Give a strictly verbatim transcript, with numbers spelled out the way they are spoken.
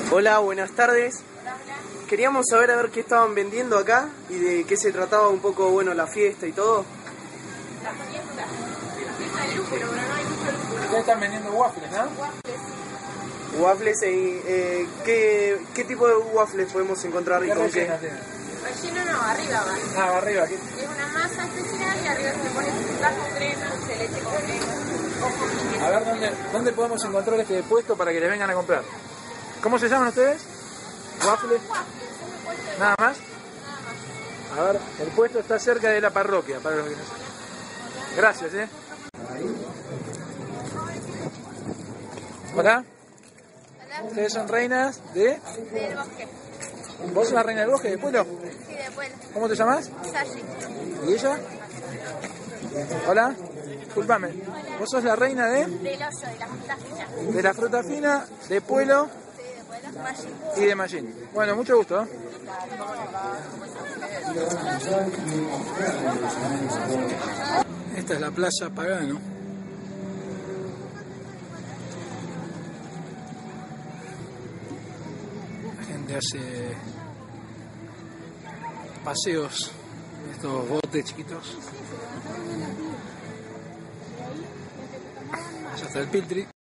Hola, buenas tardes. Queríamos saber a ver qué estaban vendiendo acá y de qué se trataba un poco, bueno, la fiesta y todo. La fiesta. Fiesta de lúpulo, pero no hay mucho lúpulo. Ustedes están vendiendo waffles, ¿no? Waffles. Waffles, eh, eh, ¿qué, ¿qué tipo de waffles podemos encontrar y ¿Qué con qué? relleno tienen? Relleno no, arriba va. Ah, va arriba, aquí. Es una masa especial y arriba se le pone azúcar con crema, de leche con crema, ojo y A ver, ¿dónde, ¿dónde podemos encontrar este puesto para que les vengan a comprar? ¿Cómo se llaman ustedes? ¿Waffles? ¿Nada más? A ver, el puesto está cerca de la parroquia, para los que no saben. Gracias, ¿eh? Hola. ¿Ustedes son reinas de...? del bosque. ¿Vos sos la reina del bosque de Pueblo? Sí, de pueblo. ¿Cómo te llamas? Sashi. ¿Y ella? Hola. Disculpame. ¿Vos sos la reina de...? Del hoyo, de la fruta fina. De la fruta fina, de Pueblo Sí, de pueblo. Mashi. y de Mallín. Bueno, mucho gusto, ¿eh? Esta es la Plaza Pagano. La gente hace paseos en estos botes chiquitos. Allá está el Piltri.